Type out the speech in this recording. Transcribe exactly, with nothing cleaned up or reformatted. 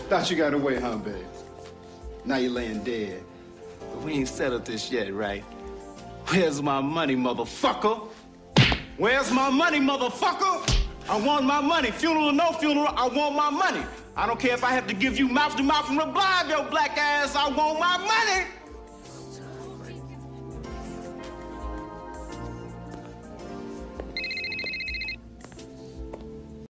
Thought you got away, huh, babe? Now you're laying dead. But we ain't settled this yet, right? Where's my money, motherfucker? Where's my money, motherfucker? I want my money. Funeral or no funeral, I want my money. I don't care if I have to give you mouth to mouth and reply, your black ass. I want my money.